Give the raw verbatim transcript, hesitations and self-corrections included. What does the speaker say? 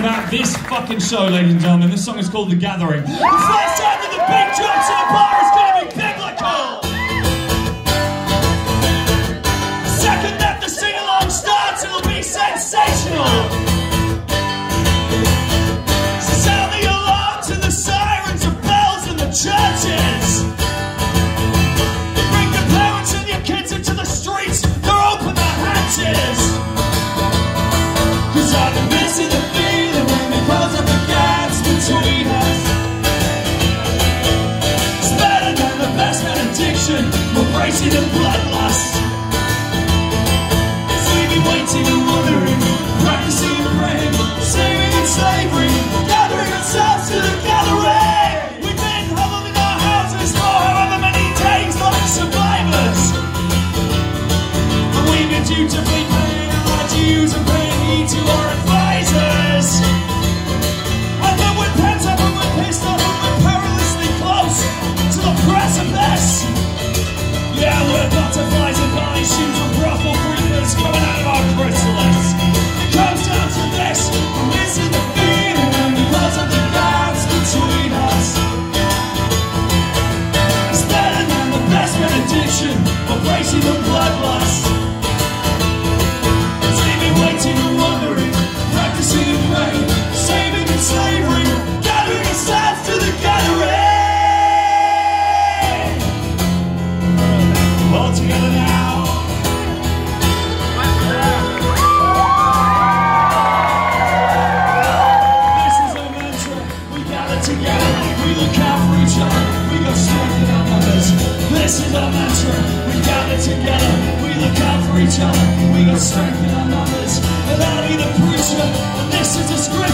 About this fucking show, ladies and gentlemen. This song is called The Gathering. The first time that the beat drops in a bar is gonna be biblical. Second that the sing-along starts, it'll be sensational. So sound the alarms and the sirens of bells in the churches. Bring your parents and your kids into the streets, they're open their hatches. Cause I've been missing the feeling because of the gaps between us. It's better than the best benediction, embracing the bloodlust. Cause we've been waiting and wondering, practicing and praying, saving and slavery, gathering ourselves to the gathering. We've been huddled in our houses for however many days like survivors. And we've been dutifully paying our dues and paying heed to our advisors. And then we're pent up and we're pissed off and we're perilously close to the precipice. Yeah, we're butterflies and bunny shoes and brothel creepers coming out of our chrysalis. It comes down to this, and this is the feeling because of the gaps between us. It's better than the best benediction, embracing the bloodlust. Cause we've been waiting and wondering, practicing and praying, saving and slavery, gathering ourselves to the gathering. All together now. This is our mantra. We gather together. We look out for each other. We got strength in our numbers. This is our mantra. We gather together. We look out for each other. We got strength in our numbers. And I'll be the preacher. And this is the scripture.